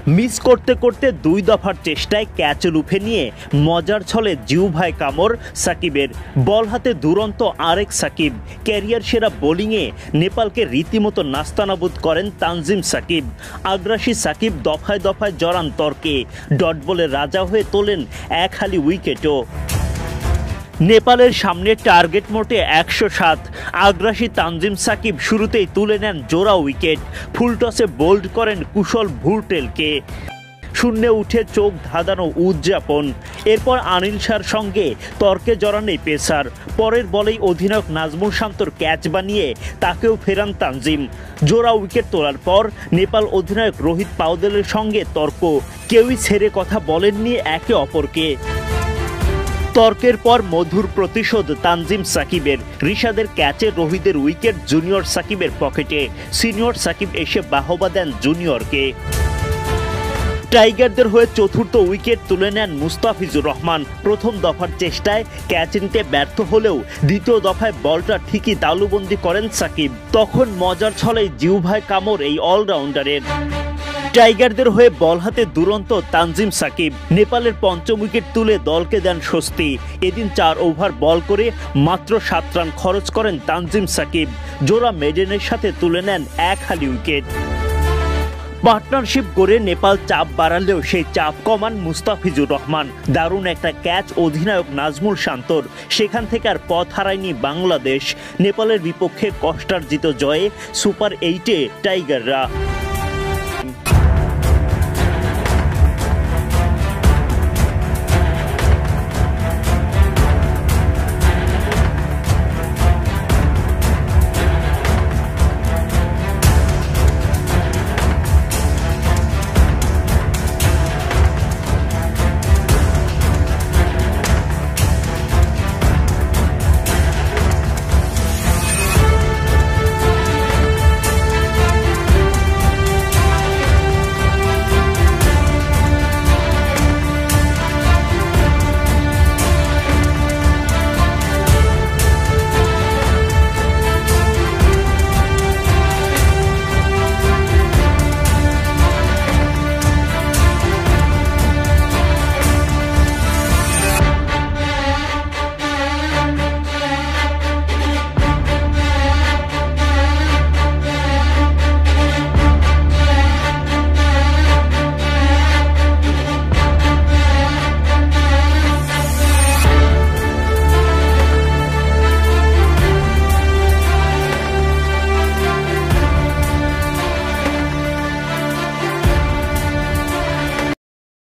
Miss করতে করতে 2 দফার চেষ্টায় ক্যাচ লুফে নিয়ে মজার ছলে জিউভাই কামড় সাকিবের। বল হাতে দুরন্ত আরেক সাকিব। ক্যারিয়ার সেরা বোলিংয়ে নেপালকে রীতিমতো নাস্তানাবুদ করেন তানজিম সাকিব। আগ্রাসী সাকিব দফায় দফায় জড়ান তর্কে। ডট বলে রাজা হয়ে তোলেন এক হালি উইকেটও। নেপালের সামনে টার্গেট মোটে 107। আগ্রাসী তানজিম সাকিব শুরুতেই তুলে নেন জোড়া উইকেট। ফুল টসে বোল্ড করেন কুশল ভুরটেলকে। শূন্যে উঠে চোখ ধাঁধানো উদযাপন। এরপর আনিল শাহর সঙ্গে তর্কে জড়ান এই পেসার। পরের বলেই অধিনায়ক নাজমুল শান্তর ক্যাচ বানিয়ে তাকেও ফেরান তানজিম। জোড়া উইকেট তোলার পর নেপাল অধিনায়ক রোহিত পাউদেলের সঙ্গে তর্ক। কেউই ছেড়ে কথা বলেননি একে অপরকে। তর্কের পর মধুর প্রতিশোধ তানজিম সাকিবের। রিশাদের ক্যাচে রোহিতের উইকেট জুনিয়র সাকিবের পকেটে। সিনিয়র সাকিব এসে বাহবা দেন জুনিয়রকে। টাইগারদের হয়ে চতুর্থ উইকেট তুলে নেন মুস্তাফিজুর রহমান। প্রথম দফার চেষ্টায় ক্যাচ নিতে ব্যর্থ হলেও দ্বিতীয় দফায় বলটা ঠিকই তালুবন্দি করেন সাকিব। তখন মজার ছলেই জিউভাই কামড় এই অলরাউন্ডারের। টাইগারদের হয়ে বল হাতে দুরন্ত তানজিম সাকিব। নেপালের পঞ্চম উইকেট তুলে দলকে দেন স্বস্তি। এদিন 4 ওভার বল করে মাত্র 7 রান খরচ করেন তানজিম সাকিব। জোড়া মেডেনের সাথে তুলে নেন এক হালি উইকেট। পার্টনারশিপ করে নেপাল চাপ বাড়ালেও সেই চাপ কমান মুস্তাফিজুর রহমান। দারুণ একটা ক্যাচ অধিনায়ক নাজমুল শান্তর। সেখান থেকে আর পথ হারায়নি বাংলাদেশ। নেপালের বিপক্ষে কষ্টার্জিত জয়ে সুপার 8-এ টাইগাররা।